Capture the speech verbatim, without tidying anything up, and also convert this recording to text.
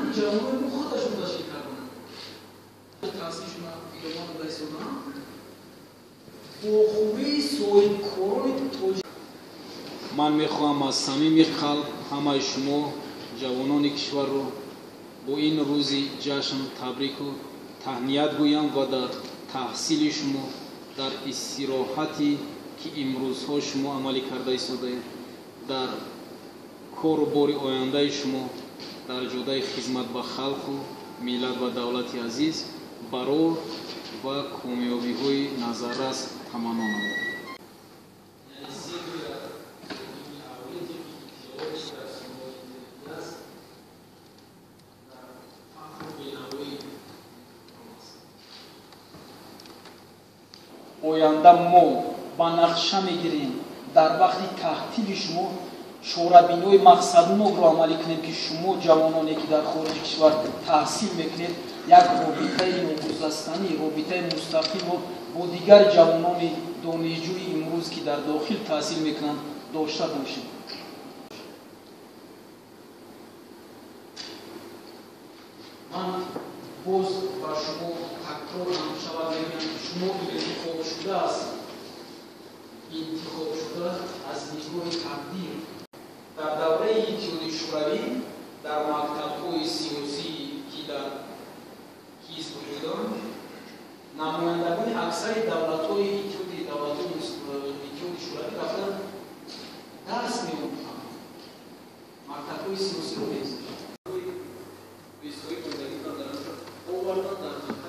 ҷавонони мо худашон ташкил карданд. Таъсисшон иломот дастона бо хубии соҳибкорони тоҷик. ман мехоҳам аз самими қалб ҳамаи шумо ҷавонони кишварро бо ин рӯзи ҷашн табрику таҳният гӯям ва дар таҳсили шумо дар истироҳате ки имрӯзҳо шумо амалӣ карда истодаед дар кору бори ояндаи шумо дар ҷодаи хизмат ба халқу миллат ва давлати азиз барор ва комёбиҳои назаррас таманно намоед. оянда мо ба нақша мегирем дар вақти таҳтили шумо шорабинои мақсаднокро амалӣ кунем ки шумо ҷавононе ки дар хориҷи кишвар таҳсил мекунед як робитаи ногузастанӣ робитаи мустақимо бо дигар ҷавонони донишҷӯи имрӯз ки дар дохил таҳсил мекунанд дошта бошед. ман боз ба шумо такрор намешавад мегӯям ки шумо интихобшуда аст интихобшуда аз нигоҳи тақдир дар давраи иттиҳоди шӯравӣ дар мактабҳои сиёсии ки дар ҳизб вуҷуд доранд намояндагони аксари давлатҳои иттиҳоди давлатҳои иттиҳоди шӯравӣ рафтан дарс меомӯханд. мактабҳои сиёсиро мезананд. Овардан дар